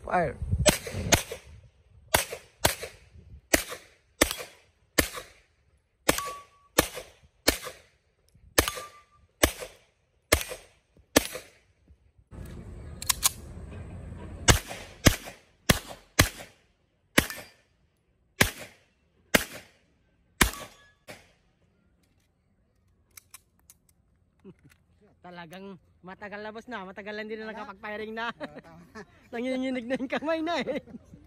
Fire. Talagang matagal na boss na, matagal lang din na nakapag-firing na. Nanginginig na yung kamay na eh.